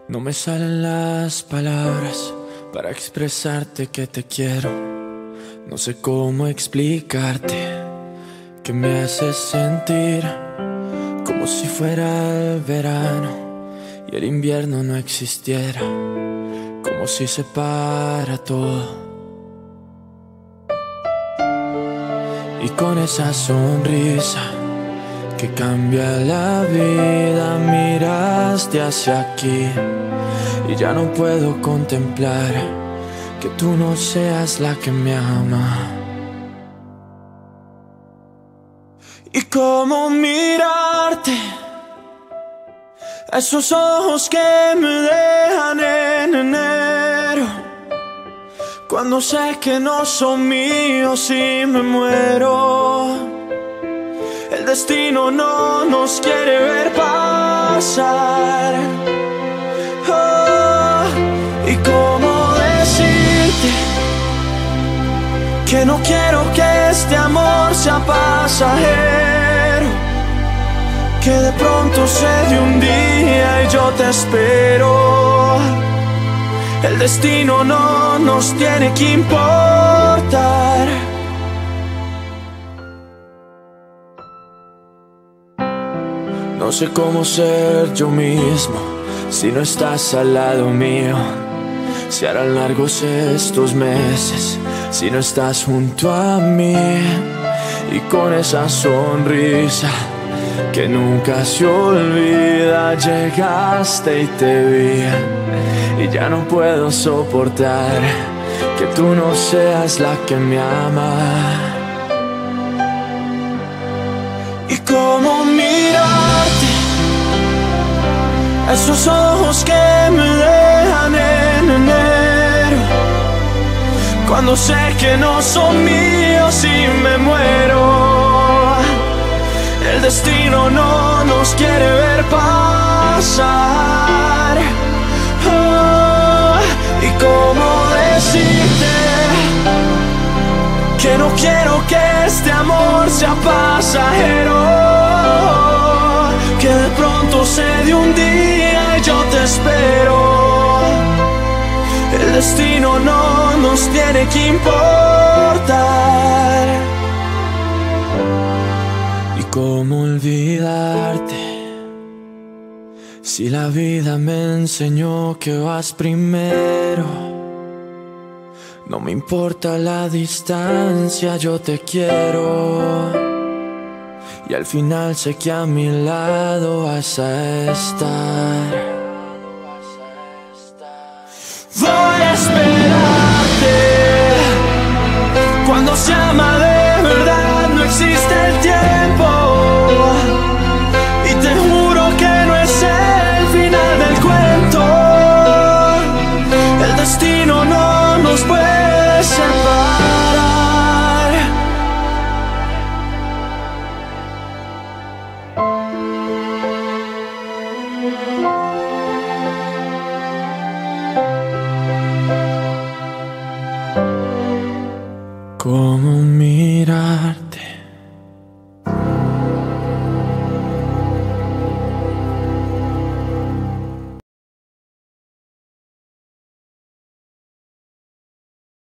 No me salen las palabras para expresarte que te quiero. No sé cómo explicarte que me haces sentir como si fuera el verano y el invierno no existiera, como si se para todo. Y con esa sonrisa que cambia la vida, miraste hacia aquí y ya no puedo contemplar que tú no seas la que me ama. Y cómo mirarte, esos ojos que me dejan en enero, cuando sé que no son míos y me muero. El destino no nos quiere ver pasar. Oh, y cómo decirte que no quiero que este amor sea pasajero, que de pronto se dé un día y yo te espero. El destino no nos tiene que importar. No sé cómo ser yo mismo si no estás al lado mío. Se harán largos estos meses si no estás junto a mí. Y con esa sonrisa que nunca se olvida, llegaste y te vi. Y ya no puedo soportar que tú no seas la que me ama. Y cómo mirarte, esos ojos que me dejan en enero, cuando sé que no son míos y me muero. El destino no nos quiere ver pasar. Oh, y cómo decirte que no quiero que este amor sea pasajero, que de pronto se dé un día y yo te espero. El destino no nos tiene que importar. ¿Y cómo olvidarte si la vida me enseñó que vas primero? No me importa la distancia, yo te quiero. Y al final sé que a mi lado vas a estar. Voy a esperarte. Cuando se ama de verdad no existe el tiempo. Y te juro que no es el final del cuento. El destino no nos puede separar. Cómo